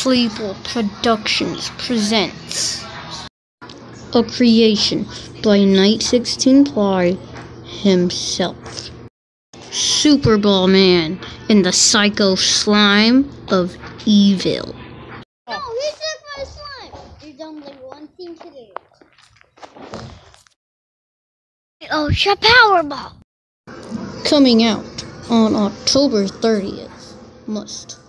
Playful Productions presents a creation by Night 16 Ply himself. Super Ball Man and the Psycho Slime of Evil. No, he took my slime! There's only one thing to do. Ultra Powerball! Coming out on October 30th. Must